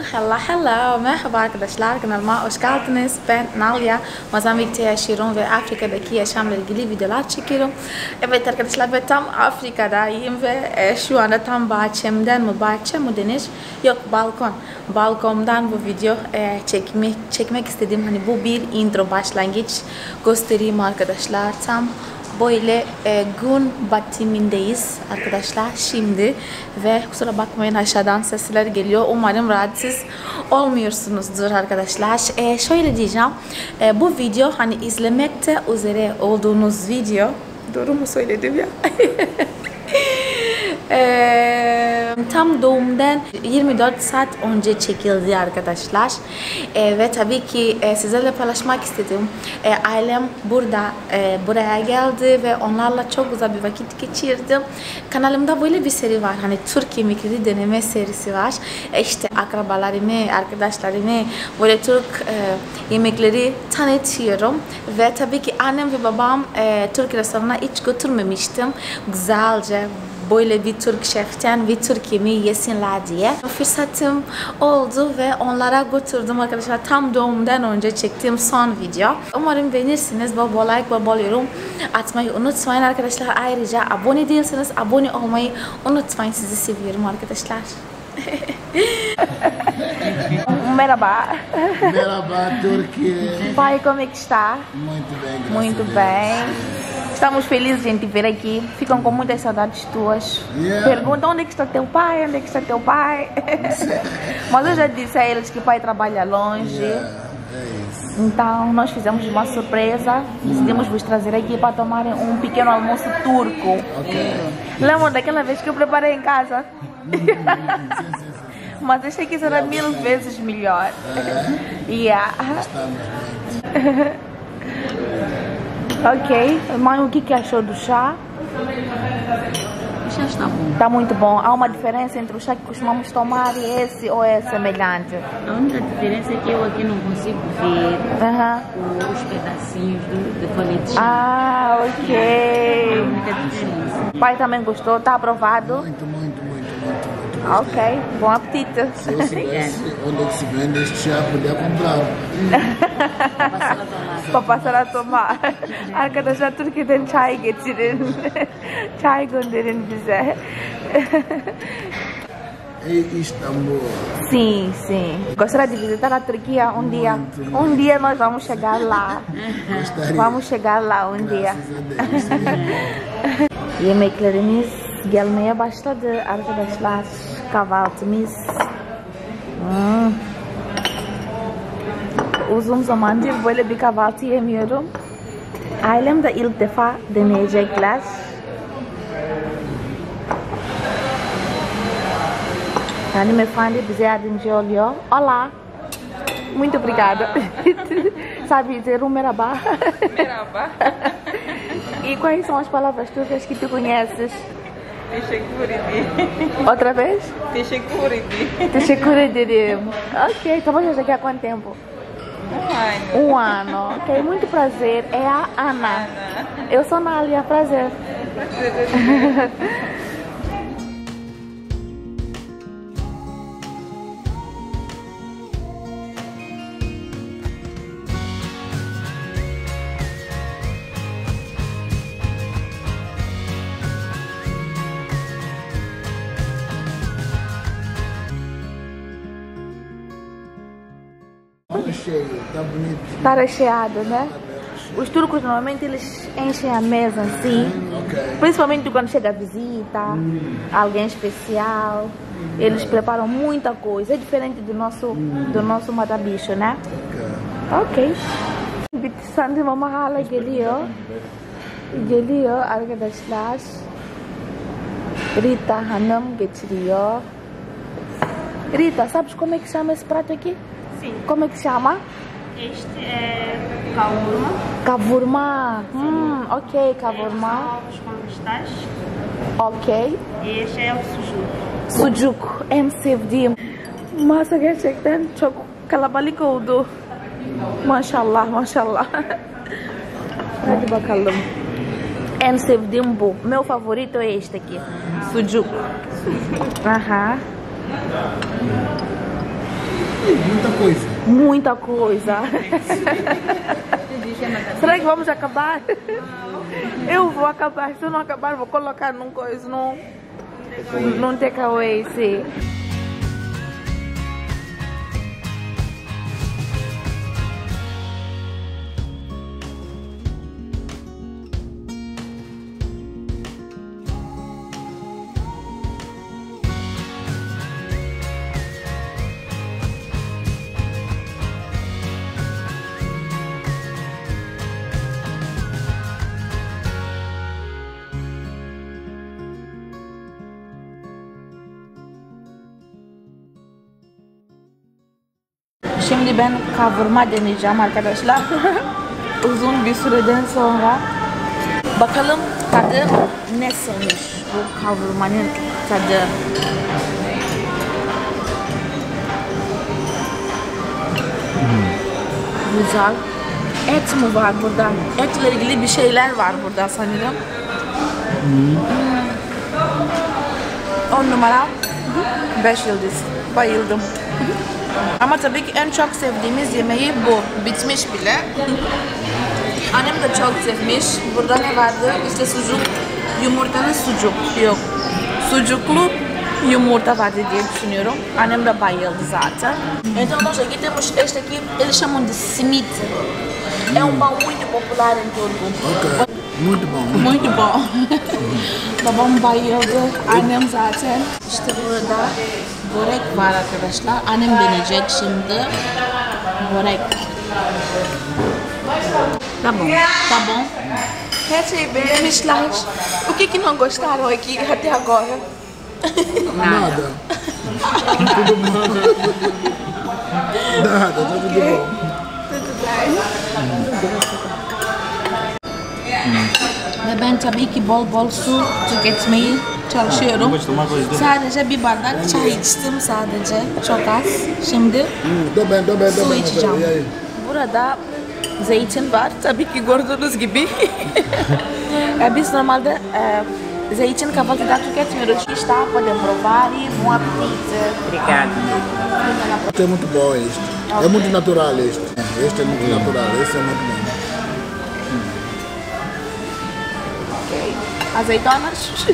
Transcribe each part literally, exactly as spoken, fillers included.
Hello hello, merhaba arkadaşlar, kanalıma hoş geldiniz. Ben Nalia, Mozambik'te yaşıyorum ve Afrika'daki yaşamla ilgili videolar çekiyorum. Evet arkadaşlar, ben tam Afrika'dayım ve e, şu anda tam bahçemden mi, bahçe mi denir? Yok, balkon. Balkondan bu video e, çekmek, çekmek istedim. Hani bu bir intro, başlangıç göstereyim arkadaşlar. Tam böyle e, gün batımındayız arkadaşlar şimdi ve kusura bakmayın aşağıdan sesler geliyor. Umarım rahatsız olmuyorsunuzdur arkadaşlar. E, şöyle diyeceğim, e, bu video hani izlemekte üzere olduğunuz video. Doğru mu söyledim ya? Ee, tam doğumdan yirmi dört saat önce çekildi arkadaşlar. Ee, ve tabii ki e, sizlerle paylaşmak istedim. E, ailem burada e, buraya geldi ve onlarla çok güzel bir vakit geçirdim. Kanalımda böyle bir seri var. Hani Türk yemekleri deneme serisi var. E, işte akrabalarımı, arkadaşlarımı böyle Türk e, yemekleri tanıtıyorum. Ve tabii ki annem ve babam e, Türk restoranına hiç götürmemiştim. Güzelce böyle bir Türk şeften bir Türk yemeği yesinler diye fırsatım oldu ve onlara götürdüm arkadaşlar. Tam doğumdan önce çektiğim son video. Umarım beğenirsiniz. Bol bol like, bol bol yorum atmayı unutmayın arkadaşlar. Ayrıca abone değilseniz abone olmayı unutmayın. Sizi seviyorum arkadaşlar. Merhaba. Merhaba, Turquia. Pai, como é que está? Muito bem, graças Muito a Deus. bem. Estamos felizes em te ver aqui. Ficam com muitas saudades tuas. Yeah. Perguntam onde é que está teu pai, onde é que está teu pai. Mas eu já disse a eles que o pai trabalha longe. Yeah, é isso. Então nós fizemos uma surpresa. Decidimos vos trazer aqui para tomarem um pequeno almoço turco. Ok. Lembram daquela vez que eu preparei em casa? Sim, sim, sim. Mas achei que isso era mil vezes melhor. É, Yeah. estamos bem. Ok. Mãe, o que que achou do chá? O chá está bom. Está muito bom. Há uma diferença entre o chá que costumamos tomar e esse, ou é semelhante? A única diferença é que eu aqui não consigo ver Aham. os pedacinhos do, do folha de chá. Ah, É a ok. única diferença. O pai também gostou, está aprovado? Muito, muito, muito, muito, muito. Ah, ok, bom apetite. Se eu soubesse onde é que se vende este chá, podia comprar. Para passar a tomar. Arkadaşlar Türkiye'den çay getirin. Çay gönderin bize. Em Istambul. Sim, sim. Gostaria de visitar a Turquia um dia. Um dia nós vamos chegar lá. Gostaria. Vamos chegar lá um dia. Graças a Deus. Yemeklerimiz gelmeye başladı arkadaşlar. Kahvaltımız. Hmm. Uzun zamandır böyle bir kahvaltı yemiyorum. Ailem de ilk defa deneyecekler. Hanımefendi bize yardımcı oluyor. Olá. Muito obrigada. Sabe dizer um merhaba? Merhaba. E quais são as palavras turcas que tu conheces? Teşekkür ederim. Outra vez? Teşekkür ederim. Teşekkür ederim. Ok, trabalhas aqui há quanto tempo? Um ano. Um ano. Ok, muito prazer. É a Ana. Ana. Eu sou Nália, prazer. Prazer. Está cheio, está bonito. Tá recheado, né? Os turcos normalmente eles enchem a mesa assim. Ok. Principalmente quando chega a visita, alguém especial. Eles preparam muita coisa. É diferente do nosso, do nosso matabicho, né? Ok. Ok. Bitti mama hala geliyor. Geliyor arkadaşlar. Rita Hanım getiriyor. Rita, sabes como é que chama esse prato aqui? Sim. Como é que chama? Este é kavurma. Kavurma. Hum, ok, kavurma. Ovos com pistache. Ok. E este é o sujuk. Sucuk en sevdiğim. Masa gerçekten çok kalabalık oldu. Maşallah, maşallah. Hadi bakalım. En sevdiğim bu. Meu favorito é este aqui. Sucuk. Aham. muita coisa. Muita coisa. Será que vamos acabar? Eu vou acabar. Se eu não acabar, vou colocar num coisa, num, num takeaway, sim. Şimdi ben kavurma deneyeceğim arkadaşlar. Uzun bir süreden sonra. Bakalım tadı nasılmış bu kavurmanın tadı. Hmm. Güzel. Et mi var burada? Etle ilgili bir şeyler var burada sanırım. Hmm. On numara. Beş yıldız. Bayıldım. Ama tabii ki en çok sevdiğimiz yemeği bu. Bitmiş bile. Annem de çok sevmiş. Burada ne vardı? İşte sucuk, yumurtalı sucuk. Yok. Sucuklu yumurta vardı diye düşünüyorum. Annem de bayıldı zaten. Então nós aqui temos este aqui, eles chamam de simit. É um pão muito popular em Turku. Ok. Muito bom. Muito bom. Babam bayıldı. Annem zaten. İşte burada börek var arkadaşlar. Annem deneyecek şimdi. Börek. Tá bom. Tá bom. Her şeyi beğenmişler. O que que não gostaram aqui até agora? Nada. Tudo bom. Nada, tá tudo bom. Tudo bem. Ve ben tabii ki bol bol su tüketmeyi çalışıyorum. Sadece bir bardak çay içtim sadece. Çok az. Şimdi Hum, tô bem, tô bem, tô su bem. içeceğim. E aí? Burada zeytin var. Tabii ki gördüğünüz gibi. Ya biz normalde e, zeytin kahvaltıda tüketmiyoruz. Está, podem provar e bom apetite. Obrigado. Este é muito bom este. É muito natural este. Este é muito natural, este é muito bom. Okay. Azeitonas.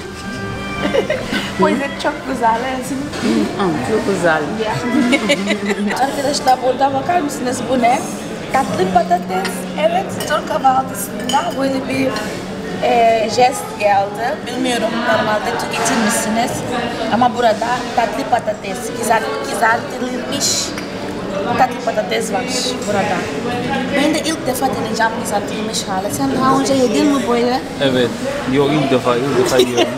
Pois é, çok güzel. Çok güzel. Arkadaşlar burada bakar mısınız bu ne? Tatlı patates. Evet, Türk kahvaltısında böyle bir e, jest geldi. Bilmiyorum normalde tüketir misiniz? Ama burada tatlı patates, kızart, kızartılmış tatlı patates var burada. Ben de ilk defa deneyeceğim kızartılmış hali. Sen daha önce yedin mi böyle? Evet. Yok ilk defa, ilk defa yiyorum.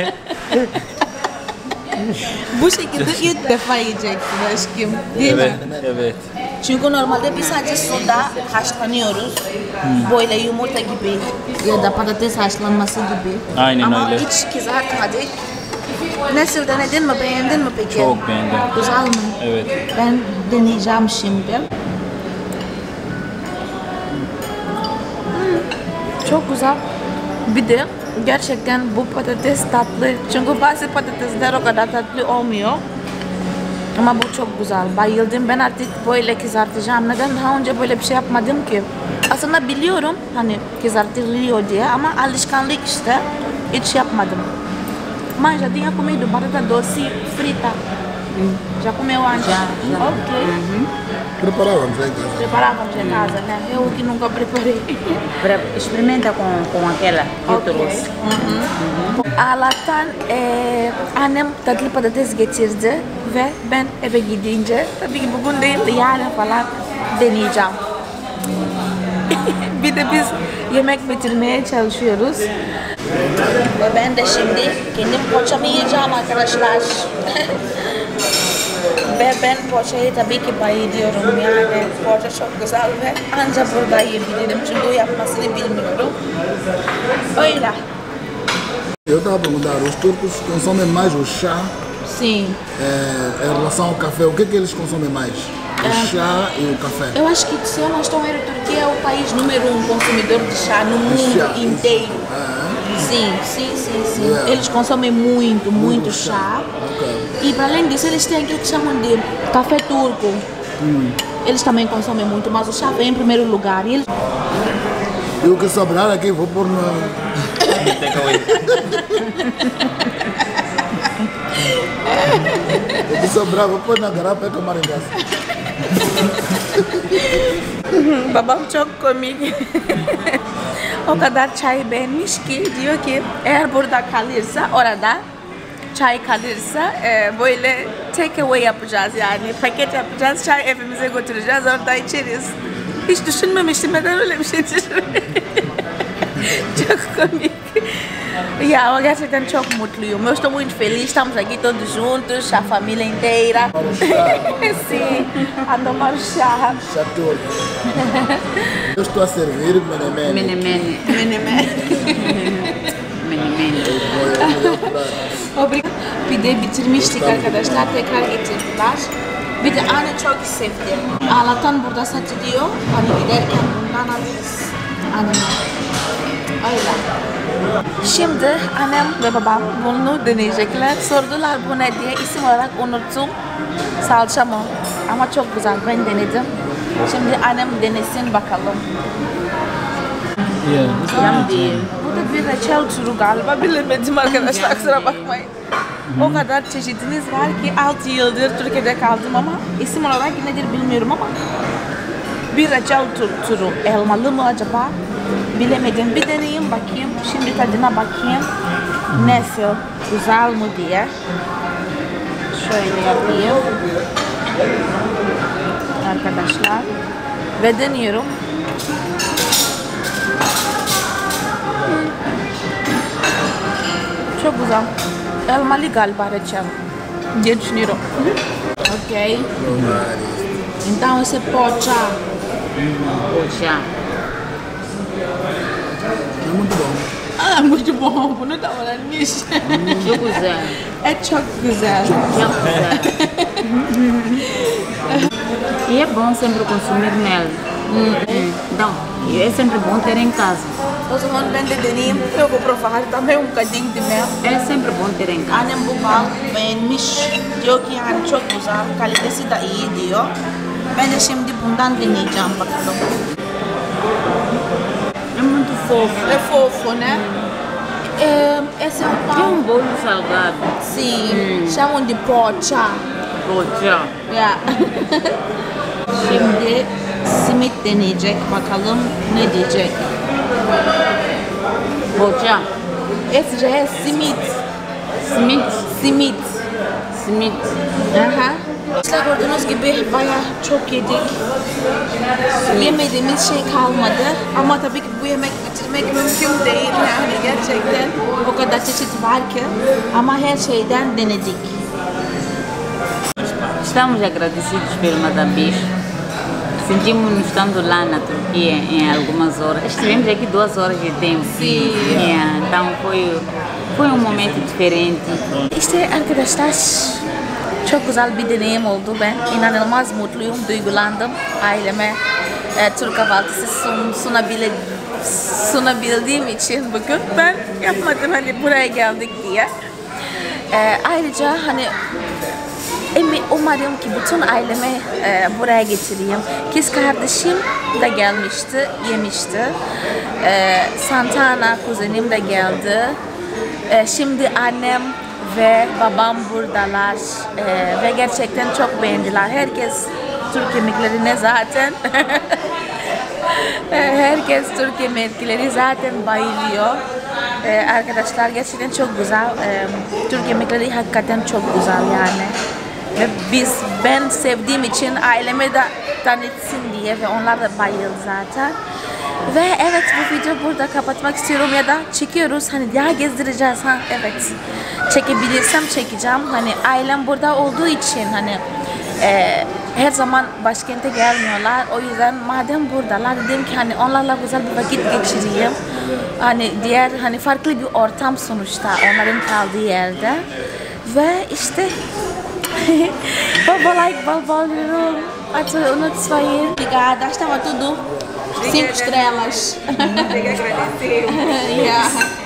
Bu şekilde ilk defa yiyeceksin aşkım. Değil Evet, mi? evet. Çünkü normalde biz sadece suda haşlanıyoruz. Hmm. Böyle yumurta gibi ya da patates haşlanması gibi. Aynen Ama öyle. hiç kızartmadık. Nasıl denedin mi? Beğendin mi peki? Çok beğendim. Güzel mi? Evet. Ben deneyeceğim şimdi. Hmm, çok güzel. Bir de gerçekten bu patates tatlı. Çünkü bazı patatesler o kadar tatlı olmuyor. Ama bu çok güzel. Bayıldım. Ben artık böyle kızartacağım. Neden daha önce böyle bir şey yapmadım ki? Aslında biliyorum hani kızartılıyor diye ama alışkanlık işte. Hiç yapmadım. Mas já tinha comido batata doce frita. Já comeu antes? Já, já. Ok. Preparávamos lá em casa. Preparávamos em casa, né? Eu que nunca preparei. Pra- Experimenta com, com aquela que eu trouxe. Allah'tan eee, annem tatlı patates getirdi ve ben eve gidince tabii ki bugün değil de yarın falan deneyeceğim. Bir de biz yemek bitirmeye çalışıyoruz. Ve ben de şimdi kendim poğaçamı yiyeceğim arkadaşlar. Ve ben poğaçayı tabii ki bayılıyorum yani. Poğaça çok güzel ve ancak burada yiyebilirim çünkü yapmasını bilmiyorum. Öyle. Eu estava a perguntar, os turcos consomem mais o chá Sim. eh, em relação ao café. O que é que eles consomem mais? O chá e o café. Eu acho que, se eu não estou errado, a Turquia é o país número um consumidor de chá no mundo chá, inteiro. Ah, Sim, sim, sim, sim. Yeah. Eles consomem muito, muito Muito chá. chá. Ok. E para além disso, eles têm aquilo que chamam de café turco. Hum. Eles também consomem muito, mas o chá vem em primeiro lugar. E eles... E o que sobrar aqui vou pôr no... Takeaway. O que sobrar vou pôr na garrafa e tomar em casa. Babam çok komik. O kadar çay beğenmiş ki diyor ki eğer burada kalırsa orada çay kalırsa e, böyle take away yapacağız yani paket yapacağız, çay evimize götüreceğiz, orada içeriz. Hiç düşünmemiştim, neden öyle bir şey düşünmedim. Çok komik. Ya, eu gerçekten çok mutluyum. Eu estou muito feliz, estamos aqui todos juntos, a família inteira. Sim, a tomar chá. Chá todo. Eu estou a servir menemene. Menemene. Menemen. Menemene. Obrigada. Pide bitirmiştik arkadaşlar, tekrar getirdiler. Bir de anne çok sevdi. Allah'tan burada satılıyor. Hani giderken bundan alırız. Anne. Öyle. Şimdi annem ve babam bunu deneyecekler. Sordular bu ne diye. İsim olarak unuttum. Salça mı? Ama çok güzel. Ben denedim. Şimdi annem denesin bakalım. Yeah. Yum değil. Bu da bir reçel türü galiba. Bilemedim arkadaşlar. Kusura bakmayın. O kadar çeşidiniz var ki altı yıldır Türkiye'de kaldım ama isim olarak nedir bilmiyorum ama bir reçel türü. Elmalı mı acaba? Bilemedim. Bir deneyeyim bakayım. Şimdi tadına bakayım. Nasıl? Güzel mi diye. Şöyle yapayım. Arkadaşlar. Ve deniyorum. Çok güzel. Elmalı galiba reçel diye düşünüyorum. Ok. Então esse pocha. Poxa. É muito bom. Ah, muito bom. Bunu da öğrenmiş. Çok güzel. É çok güzel. Çok güzel. E é bom sempre consumir mel. Hum. Então, é sempre bom ter em casa. O zaman ben de deneyeyim. Eu vou provar também um bocadinho de mel. É sempre bom ter em casa. Annem bu bal beğenmiş. Diyor ki yani çok güzel. Kalitesi de iyi diyor. Ben de şimdi bundan deneyeceğim bakalım. É muito fofo. É fofo, né? É, esse é o É pão. um bolo salgado. Sim, chamam de pocha. Poxa. Ya. Şimdi simit deneyecek. Bakalım ne diyecek. Poxa. Esse já é simit. Simit. Simit. Simit. Aha. İşte gördüğünüz gibi bayağı çok yedik. Yemediğimiz şey kalmadı. Ama tabii ki bu yemek bitirmek mümkün değil yani gerçekten. O kadar çeşit var ki. Ama her şeyden denedik. Estamos agradecidos pelo Madambis. Sentimos-nos estando lá na Turquia em algumas horas. Estivemos aqui duas horas de tempo. Sim. Yeah, então foi, foi um momento diferente. İşte arkadaşlar çok güzel bir deneyim oldu. Ben inanılmaz mutluyum, duygulandım. Aileme e, Türk kahvaltısı sun, sunabile, sunabildiğim için bugün ben yapmadım hani buraya geldik diye. E, ayrıca hani Emi, umarım ki bütün ailemi e, buraya getireyim. Kız kardeşim de gelmişti, yemişti. E, Santana kuzenim de geldi. E, şimdi annem ve babam buradalar e, ve gerçekten çok beğendiler. Herkes Türk yemeklerine zaten herkes Türk yemekleri zaten bayılıyor. E, arkadaşlar gerçekten çok güzel. E, Türk yemekleri hakikaten çok güzel yani. Ve biz, ben sevdiğim için aileme de tanıtsın diye ve onlar da bayıldı zaten. Ve evet bu videoyu burada kapatmak istiyorum ya da çekiyoruz hani daha gezdireceğiz ha evet. Çekebilirsem çekeceğim hani ailem burada olduğu için hani e, her zaman başkente gelmiyorlar. O yüzden madem buradalar dedim ki hani onlarla güzel bir vakit geçireyim. Hani diğer hani farklı bir ortam sonuçta onların kaldığı yerde. Ve işte baba like, baba yorum, atmayı unutmayın. Obrigada, estava tudo cinco estrelas. Tem que agradecer. Yeah.